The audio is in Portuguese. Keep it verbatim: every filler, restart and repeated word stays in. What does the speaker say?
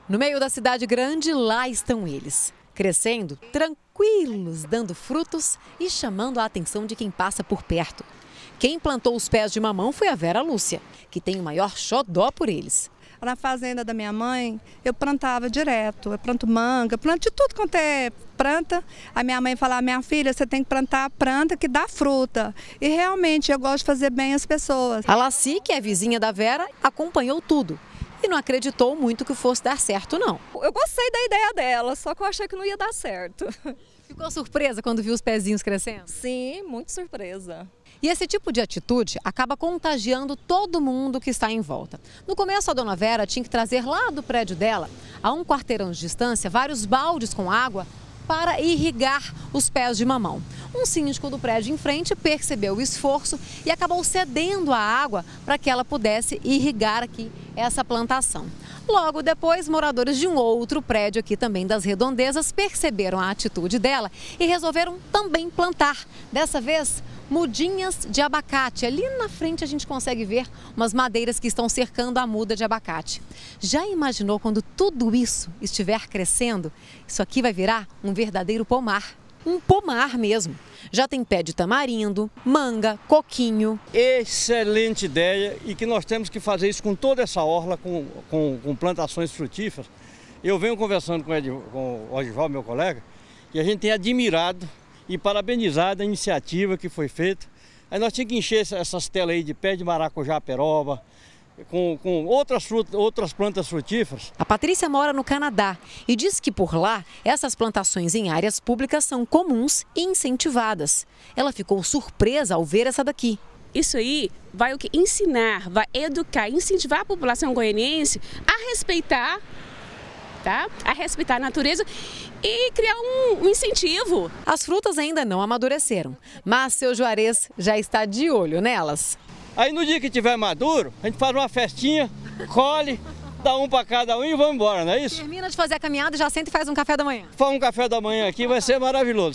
No meio da cidade grande, lá estão eles, crescendo, tranquilos, dando frutos e chamando a atenção de quem passa por perto. Quem plantou os pés de mamão foi a Vera Lúcia, que tem o maior xodó por eles. Na fazenda da minha mãe, eu plantava direto, eu planto manga, planto de tudo quanto é planta. A minha mãe falava, minha filha, você tem que plantar a planta que dá fruta. E realmente eu gosto de fazer bem às pessoas. A Laci, que é vizinha da Vera, acompanhou tudo e não acreditou muito que fosse dar certo, não. Eu gostei da ideia dela, só que eu achei que não ia dar certo. Ficou surpresa quando viu os pezinhos crescendo? Sim, muito surpresa. E esse tipo de atitude acaba contagiando todo mundo que está em volta. No começo, a dona Vera tinha que trazer lá do prédio dela, a um quarteirão de distância, vários baldes com água para irrigar os pés de mamão. Um síndico do prédio em frente percebeu o esforço e acabou cedendo a água para que ela pudesse irrigar aqui essa plantação. Logo depois, moradores de um outro prédio aqui também das redondezas perceberam a atitude dela e resolveram também plantar. Dessa vez, mudinhas de abacate. Ali na frente a gente consegue ver umas madeiras que estão cercando a muda de abacate. Já imaginou quando tudo isso estiver crescendo? Isso aqui vai virar um verdadeiro pomar. Um pomar mesmo. Já tem pé de tamarindo, manga, coquinho. Excelente ideia, e que nós temos que fazer isso com toda essa orla, com, com, com plantações frutíferas. Eu venho conversando com o, Ed, com o Odival, meu colega, e a gente tem admirado e parabenizado a iniciativa que foi feita. Aí nós tínhamos que encher essas telas aí de pé de maracujá, peroba, com, com outras, frutas, outras plantas frutíferas. A Patrícia mora no Canadá e diz que por lá essas plantações em áreas públicas são comuns e incentivadas. Ela ficou surpresa ao ver essa daqui. Isso aí vai o que? Ensinar, vai educar, incentivar a população goianiense a respeitar, tá? A respeitar a natureza e criar um, um incentivo. As frutas ainda não amadureceram, mas seu Juarez já está de olho nelas. Aí no dia que tiver maduro, a gente faz uma festinha, colhe, dá um para cada um e vamos embora, não é isso? Termina de fazer a caminhada e já senta e faz um café da manhã. Faz um café da manhã aqui, vai ser maravilhoso.